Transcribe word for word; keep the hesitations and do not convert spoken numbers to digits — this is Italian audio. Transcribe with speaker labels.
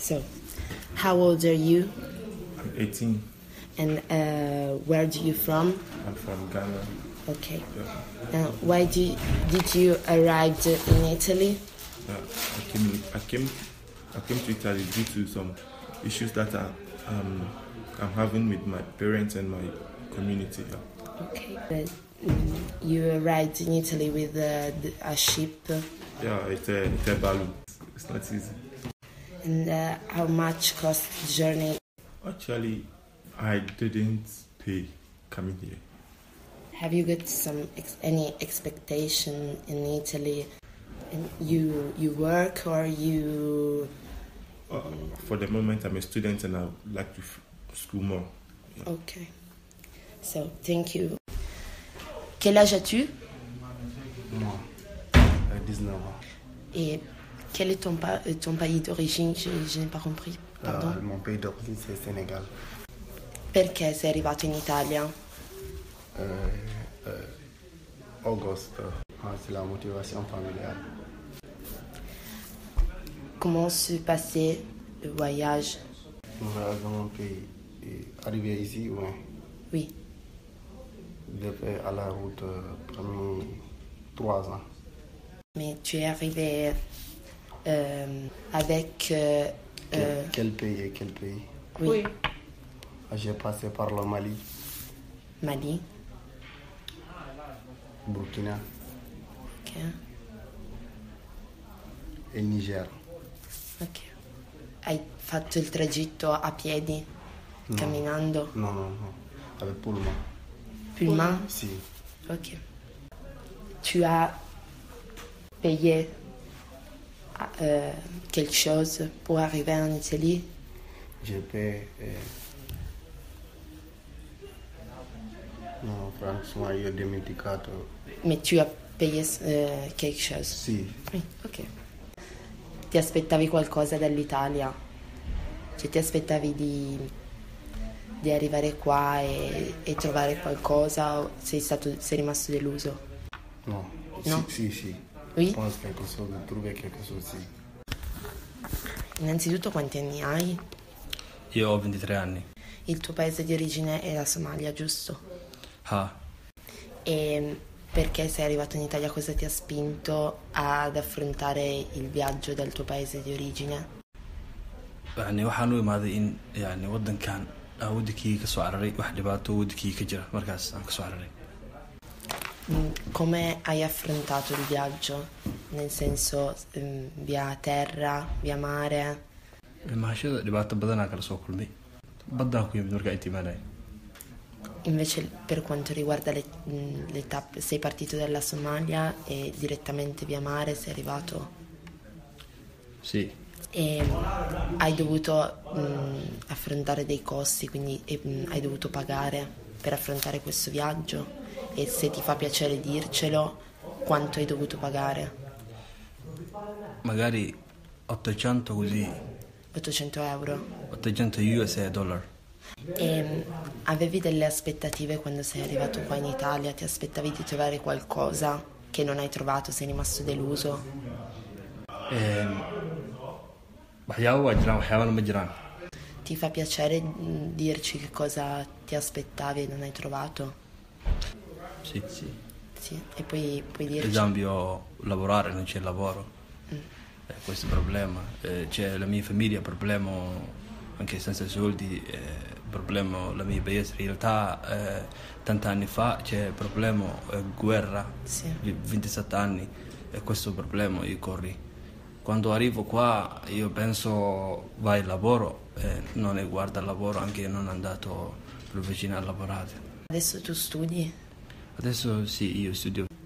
Speaker 1: So, how old are you?
Speaker 2: I'm eighteen.
Speaker 1: And uh, where do you from?
Speaker 2: I'm from Ghana.
Speaker 1: Okay.
Speaker 2: Yeah.
Speaker 1: Uh, why do, did you arrive in Italy?
Speaker 2: Yeah, I came. I came. I came to Italy due to some issues that I, um, I'm having with my parents and my community. Yeah.
Speaker 1: Okay. But, um, you arrived in Italy with uh, a ship.
Speaker 2: Yeah, it's a, it's a balloon. It's not easy.
Speaker 1: And uh, how much cost the journey?
Speaker 2: Actually, I didn't pay coming here.
Speaker 1: Have you got some ex- any expectation in Italy? And you you work or you?
Speaker 2: Uh, for the moment, I'm a student and I would like to f- school more. Yeah.
Speaker 1: Okay. So thank you. Quel âge as-tu?
Speaker 3: Moi, dix-neuf ans.
Speaker 1: Et quel est ton, pa- ton pays d'origine? Je, je n'ai pas compris. Pardon.
Speaker 3: Uh, mon pays d'origine c'est Sénégal.
Speaker 1: Perché sei arrivato in Italia?
Speaker 3: Euh, euh, Auguste, ah, c'est la motivation familiale.
Speaker 1: Comment se passait le voyage?
Speaker 3: Le voyage dans mon pays, et arrivé ici, ouais,
Speaker 1: Oui.
Speaker 3: j'ai fait à la route euh, pendant trois ans.
Speaker 1: Mais tu es arrivé euh, avec... euh,
Speaker 3: Quel,
Speaker 1: euh,
Speaker 3: quel pays et quel pays?
Speaker 1: oui.
Speaker 3: Ah, j'ai passé par le Mali,
Speaker 1: Mali.
Speaker 3: Burkina
Speaker 1: Ok.
Speaker 3: et Niger.
Speaker 1: Ok. Hai fatto il tragitto a piedi,
Speaker 3: No.
Speaker 1: camminando?
Speaker 3: Non, non, non, avec Pullman.
Speaker 1: Pullman?
Speaker 3: Si,
Speaker 1: Ok. Tu as payé euh, quelque chose pour arriver en Italie?
Speaker 3: j'ai payé. Euh... Non, franchement, io ho dimenticato.
Speaker 1: Mais tu as payé euh, quelque chose?
Speaker 3: Sì,
Speaker 1: Oui, ok. Ti aspettavi qualcosa dall'Italia? Cioè ti aspettavi di, di arrivare qua e, e trovare qualcosa o sei, stato, sei rimasto deluso?
Speaker 3: no.
Speaker 1: No?
Speaker 3: Sì, sì, sì.
Speaker 1: Oui?
Speaker 3: Je pense quelque chose, de trouver quelque chose, sì.
Speaker 1: Innanzitutto quanti anni hai?
Speaker 4: Io ho ventitré anni.
Speaker 1: Il tuo paese di origine è la Somalia, giusto?
Speaker 4: Ah,
Speaker 1: E perché sei arrivato in Italia, cosa ti ha spinto ad affrontare il viaggio dal tuo paese di origine?
Speaker 4: yani waxaan u imaaday in yani wadankan aan wadankii ka soo cararay wax dhibaato wadankii ka jira markaas aan ka soo cararay.
Speaker 1: Mm, Come hai affrontato il viaggio? Nel senso, mm, via terra, via mare?
Speaker 4: Imaashada dhibaato badanaa kala soo kulmay baddaan ku yimid markaa inta imaanay.
Speaker 1: Invece per quanto riguarda le, mm, le tappe, sei partito dalla Somalia e direttamente via mare sei arrivato
Speaker 4: Sì,
Speaker 1: e mm, hai dovuto mm, affrontare dei costi, quindi e, mm, hai dovuto pagare per affrontare questo viaggio e se ti fa piacere dircelo, quanto hai dovuto pagare?
Speaker 4: magari ottocento così,
Speaker 1: ottocento euro.
Speaker 4: ottocento U S dollar.
Speaker 1: E mm, avevi delle aspettative quando sei arrivato qua in Italia? Ti aspettavi di trovare qualcosa che non hai trovato, sei rimasto deluso?
Speaker 4: Een, waxyaabo waa jiraan waxyaabana ma jiraan.
Speaker 1: Ti fa piacere mm, dirci che cosa ti aspettavi e non hai trovato?
Speaker 4: Sì, sì.
Speaker 1: Sì, e poi puoi
Speaker 4: Ad
Speaker 1: dirci...
Speaker 4: esempio lavorare non c'è lavoro.
Speaker 1: Mm.
Speaker 4: Eh, questo è il problema. Eh, c'è la mia famiglia, problema anche senza soldi, eh, problema la mia paese. In realtà eh, tanti anni fa c'è problema eh, guerra,
Speaker 1: Sì.
Speaker 4: di ventisette anni, e questo problema io corri. Quando arrivo qua io penso vai al lavoro e non ne guarda il lavoro, anche non è andato più vicino a lavorare.
Speaker 1: Adesso tu studi?
Speaker 4: Adesso sì, io studio